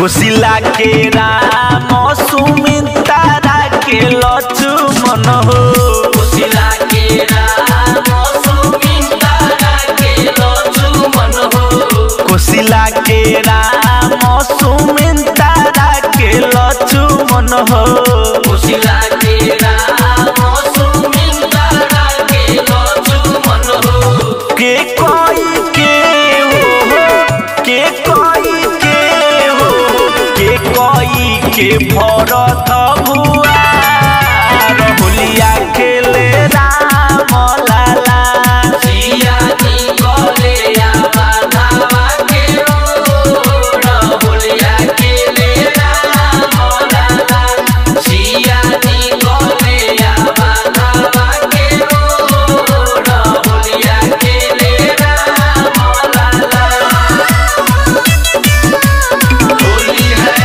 कोशिला के राम सुमिंतारा के लक्ष्मण हो कोशिला के राम सुमिंतारा के लक्ष्मण हो कोशिला के राम सुमिंतारा के लक्ष्मण हो कोशिला के राम सुमिंतारा के लक्ष्मण हो के कोई के हो के कोई के हो के कोई के भरत भुआ रहुलिया खेले राम लाला सिया निकले बाधावा के रहुलिया खेले राम लाला सिया निकले बाधावा के रहुलिया खेले राम लाला। होली है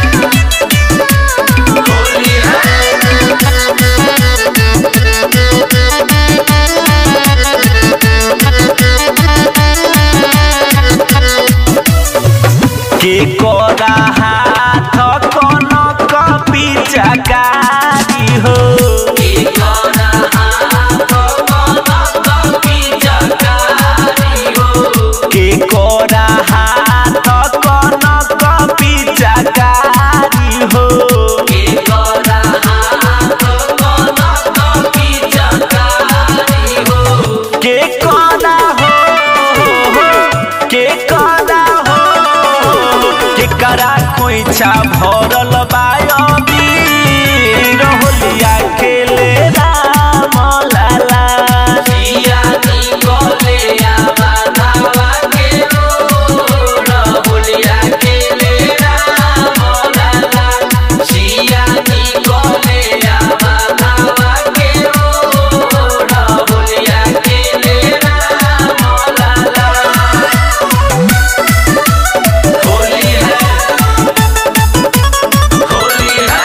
होली है के कोरा हाथ कनक पिचकारी हो के कोरा हाथ कनक पिचकारी हो के कोरा हाथ कनक पिचकारी हो के कोरा हाथ कनक पिचकारी हो के कोरा हो के कोरा हो के करा खोइछा भरल बायबी रहुलिया खेले राम लाला सिया निकले बाधावा के रहुलिया खेले राम लाला सिया निकले बाधावा के रहुलिया खेले राम लाला। होली है होली है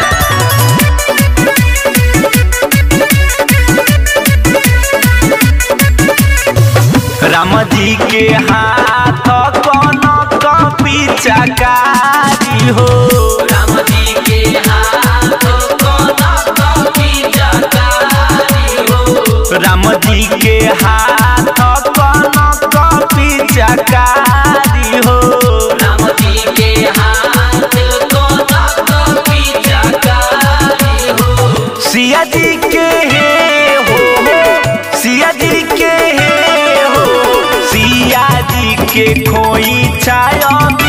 राम जी के हाथ कनक पिचकारी हो राम जी के हाथ कनक पिचकारी हो राम जी के हाथ कनक पिचकारी हो राम जी के हाथ कनक पिचकारी हो सिया जी के हे हो सिया जी के हे हो सिया जी के खोई छाया